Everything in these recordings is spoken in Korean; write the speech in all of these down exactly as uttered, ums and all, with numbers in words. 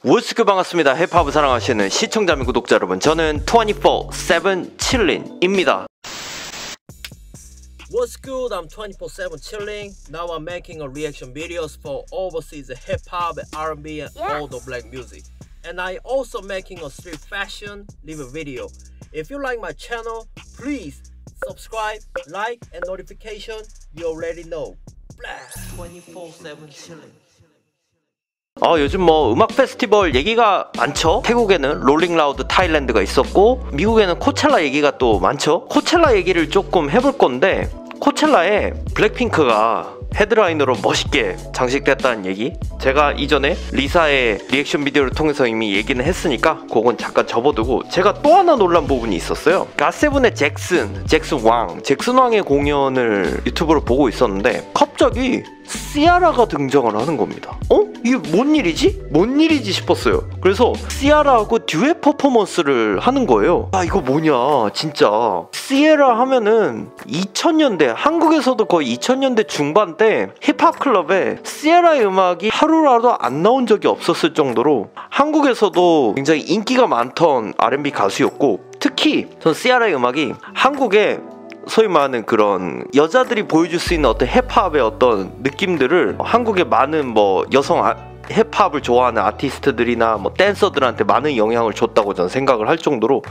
워스크 반갑습니다. 힙합을 사랑하시는 시청자 및 구독자 여러분, 저는 이십사 세븐 칠린입니다. What's good? I'm twenty-four seven chilling. Now I'm making a reaction videos for overseas hip hop, R and B, and Yes. all the black music. And I also making a street fashion live video. If you like my channel, please subscribe, like, and notification. You already know. twenty-four seven chilling. 어, 요즘 뭐 음악 페스티벌 얘기가 많죠. 태국에는 롤링 라우드 타일랜드가 있었고, 미국에는 코첼라 얘기가 또 많죠. 코첼라 얘기를 조금 해볼 건데, 코첼라에 블랙핑크가 헤드라이너로 멋있게 장식됐다는 얘기, 제가 이전에 리사의 리액션 비디오를 통해서 이미 얘기는 했으니까 그건 잠깐 접어두고, 제가 또 하나 놀란 부분이 있었어요. 갓세븐의 잭슨, 잭슨 왕, 잭슨 왕의 공연을 유튜브로 보고 있었는데 갑자기 시아라가 등장을 하는 겁니다. 어? 이게 뭔 일이지? 뭔 일이지 싶었어요. 그래서 시아라하고 듀엣 퍼포먼스를 하는 거예요. 아, 이거 뭐냐 진짜. 시에라 하면은 이천 년대, 한국에서도 거의 이천 년대 중반 때 힙합 클럽에 시에라의 음악이 하루라도 안 나온 적이 없었을 정도로 한국에서도 굉장히 인기가 많던 알 앤 비 가수였고, 특히 전 시아라의 음악이 한국에 소위 말하는 그런 여자들이 보여줄 수 있는 어떤 힙합의 어떤 느낌들을 한국의 많은 뭐 여성 아, 힙합을 좋아하는 아티스트들이나 뭐 댄서들한테 많은 영향을 줬다고 저는 생각을 할 정도로,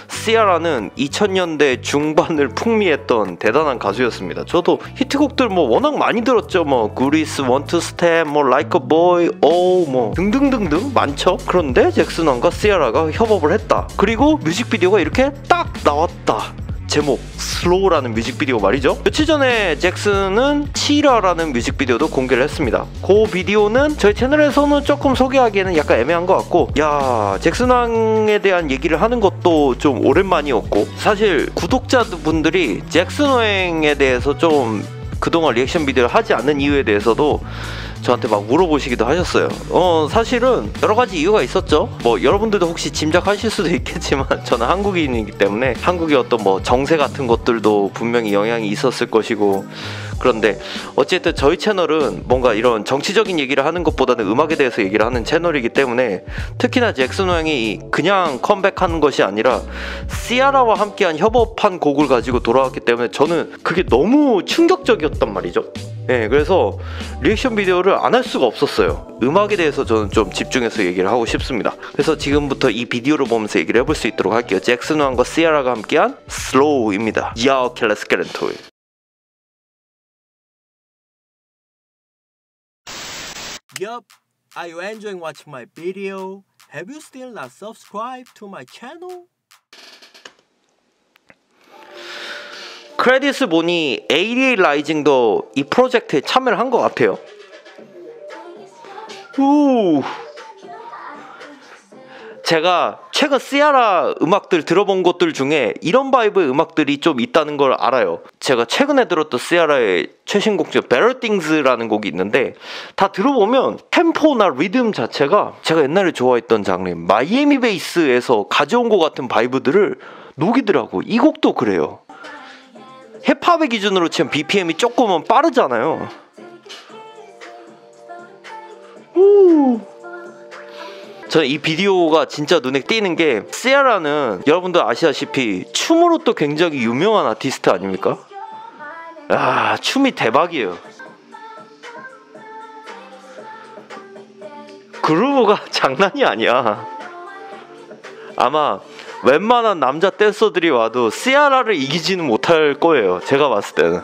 시아라는 이천 년대 중반을 풍미했던 대단한 가수였습니다. 저도 히트곡들 뭐 워낙 많이 들었죠. 뭐 구리스, 원투 스텝, 뭐 라이크 보이, 오, 뭐 등등등등 많죠. 그런데 잭슨왕과 시아라가 협업을 했다. 그리고 뮤직비디오가 이렇게 딱 나왔다. 제목 슬로우라는 뮤직비디오 말이죠. 며칠 전에 잭슨은 치라라는 뮤직비디오도 공개를 했습니다. 그 비디오는 저희 채널에서는 조금 소개하기에는 약간 애매한 것 같고, 야, 잭슨왕에 대한 얘기를 하는 것도 좀 오랜만이었고, 사실 구독자분들이 잭슨왕에 대해서 좀 그동안 리액션 비디오를 하지 않는 이유에 대해서도 저한테 막 물어보시기도 하셨어요. 어, 사실은 여러 가지 이유가 있었죠. 뭐 여러분들도 혹시 짐작하실 수도 있겠지만 저는 한국인이기 때문에 한국의 어떤 뭐 정세 같은 것들도 분명히 영향이 있었을 것이고, 그런데 어쨌든 저희 채널은 뭔가 이런 정치적인 얘기를 하는 것보다는 음악에 대해서 얘기를 하는 채널이기 때문에, 특히나 잭슨 왕이 그냥 컴백하는 것이 아니라 시아라와 함께한 협업한 곡을 가지고 돌아왔기 때문에 저는 그게 너무 충격적이었단 말이죠. 네, 그래서 리액션 비디오를 안 할 수가 없었어요. 음악에 대해서 저는 좀 집중해서 얘기를 하고 싶습니다. 그래서 지금부터 이 비디오를 보면서 얘기를 해볼 수 있도록 할게요. 잭슨 왕과 시아라가 함께한 슬로우입니다. 야, 오케이, 렛츠 겟 인투 잇. Yup, are you enjoying watching my video? Have you still not subscribed to my channel? 크레딧을 보니 에이디에이 라이징도 이 프로젝트에 참여를 한 것 같아요. 우. 제가 최근 시아라 음악들 들어본 것들 중에 이런 바이브의 음악들이 좀 있다는 걸 알아요. 제가 최근에 들었던 시아라의 최신곡 중 Better Things라는 곡이 있는데, 다 들어보면 템포나 리듬 자체가 제가 옛날에 좋아했던 장르 마이애미 베이스에서 가져온 것 같은 바이브들을 녹이더라고. 이 곡도 그래요. 힙합의 기준으로 치면 비피엠이 조금은 빠르잖아요. 우. 저는 이 비디오가 진짜 눈에 띄는 게, 시아라는 여러분들 아시다시피 춤으로 또 굉장히 유명한 아티스트 아닙니까? 아, 춤이 대박이에요. 그루브가 장난이 아니야. 아마 웬만한 남자 댄서들이 와도 시아라를 이기지는 못할 거예요, 제가 봤을 때는.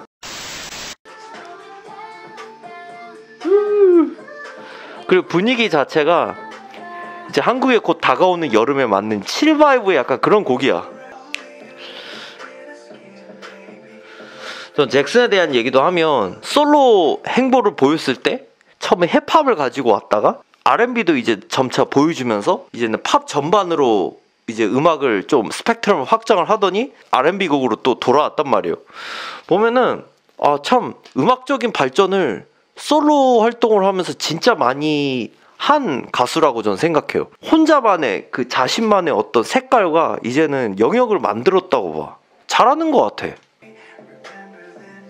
그리고 분위기 자체가 이제 한국에 곧 다가오는 여름에 맞는 칠 바이브의 약간 그런 곡이야. 전 잭슨에 대한 얘기도 하면, 솔로 행보를 보였을 때 처음에 힙합을 가지고 왔다가 알 앤 비도 이제 점차 보여주면서 이제는 팝 전반으로 이제 음악을 좀 스펙트럼을 확장을 하더니 알 앤 비 곡으로 또 돌아왔단 말이에요. 보면은 아, 참 음악적인 발전을 솔로 활동을 하면서 진짜 많이 한 가수라고 저는 생각해요. 혼자만의 그 자신만의 어떤 색깔과 이제는 영역을 만들었다고 봐. 잘하는 것 같아.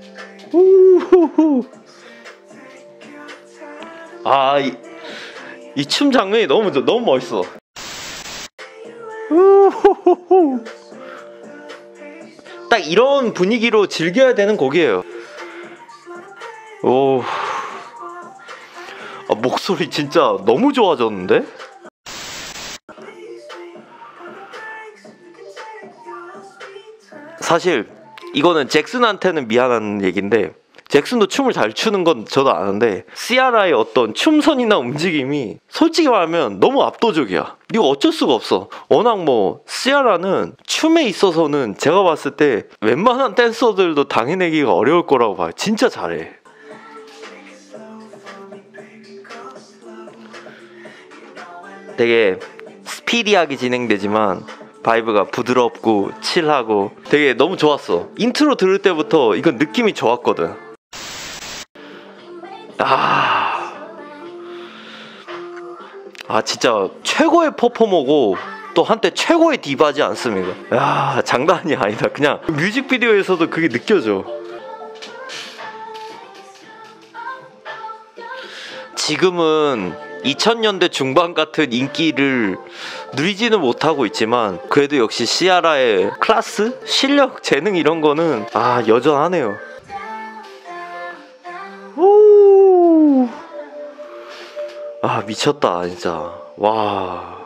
우후후. 아, 이, 이 춤 장면이 너무 너무 멋있어. 딱 이런 분위기로 즐겨야 되는 곡이에요. 오, 아, 목소리 진짜 너무 좋아졌는데? 사실 이거는 잭슨한테는 미안한 얘기인데, 잭슨도 춤을 잘 추는 건 저도 아는데 시아라의 어떤 춤선이나 움직임이 솔직히 말하면 너무 압도적이야. 이거 어쩔 수가 없어. 워낙 뭐 시아라는 춤에 있어서는 제가 봤을 때 웬만한 댄서들도 당해내기가 어려울 거라고 봐요. 진짜 잘해. 되게 스피디하게 진행되지만 바이브가 부드럽고 칠하고 되게 너무 좋았어. 인트로 들을 때부터 이건 느낌이 좋았거든. 아, 아 진짜 최고의 퍼포머고 또 한때 최고의 디바지 않습니까? 야, 장난이 아니다. 그냥 뮤직비디오에서도 그게 느껴져. 지금은 이천 년대 중반 같은 인기를 누리지는 못하고 있지만 그래도 역시 시아라의 클래스? 실력, 재능 이런 거는 아 여전하네요. 오, 아 미쳤다 진짜. 와.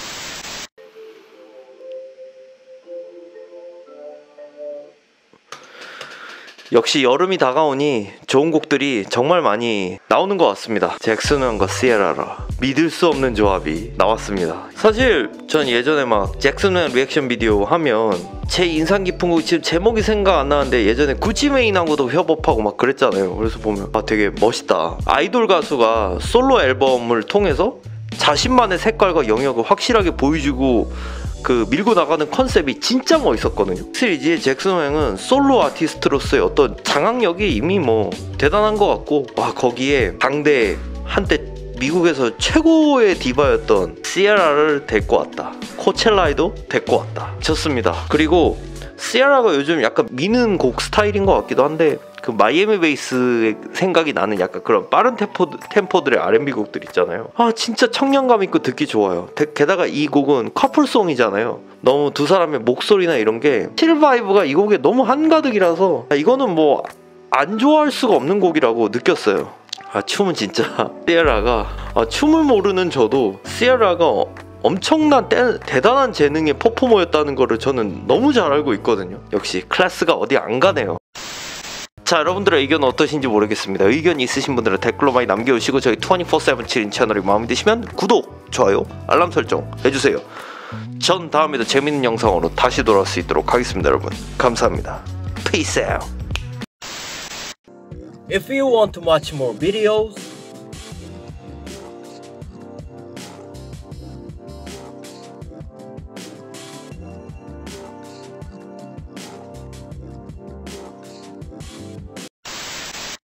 역시 여름이 다가오니 좋은 곡들이 정말 많이 나오는 것 같습니다. 잭슨왕과 시에라라, 믿을 수 없는 조합이 나왔습니다. 사실 전 예전에 막 잭슨왕 리액션 비디오 하면 제 인상 깊은 곡이 지금 제목이 생각 안 나는데 예전에 구찌메인하고도 협업하고 막 그랬잖아요. 그래서 보면 아 되게 멋있다. 아이돌 가수가 솔로 앨범을 통해서 자신만의 색깔과 영역을 확실하게 보여주고 그 밀고 나가는 컨셉이 진짜 멋있었거든요. 확실히 이제 잭슨왕은 솔로 아티스트로서의 어떤 장악력이 이미 뭐 대단한 것 같고, 와 거기에 당대 한때 미국에서 최고의 디바였던 시에라를 데리고 왔다. 코첼라에도 데리고 왔다. 좋습니다. 그리고 시에라가 요즘 약간 미는 곡 스타일인 것 같기도 한데 그 마이애미 베이스의 생각이 나는 약간 그런 빠른 템포, 템포들의 알앤비 곡들 있잖아요. 아 진짜 청량감 있고 듣기 좋아요. 게다가 이 곡은 커플송이잖아요. 너무 두 사람의 목소리나 이런 게 칠 바이브가 이 곡에 너무 한가득이라서 이거는 뭐 안 좋아할 수가 없는 곡이라고 느꼈어요. 아 춤은 진짜 시에라가 아, 춤을 모르는 저도 시에라가 엄청난 대, 대단한 재능의 퍼포머였다는 거를 저는 너무 잘 알고 있거든요. 역시 클래스가 어디 안 가네요. 자, 여러분들의 의견은 어떠신지 모르겠습니다. 의견이 있으신 분들은 댓글로 많이 남겨주시고 저희 이십사 세븐 칠인 채널이 마음에 드시면 구독, 좋아요, 알람 설정 해주세요. 전 다음에도 재밌는 영상으로 다시 돌아올 수 있도록 하겠습니다. 여러분 감사합니다. Peace out. If you want to watch more videos,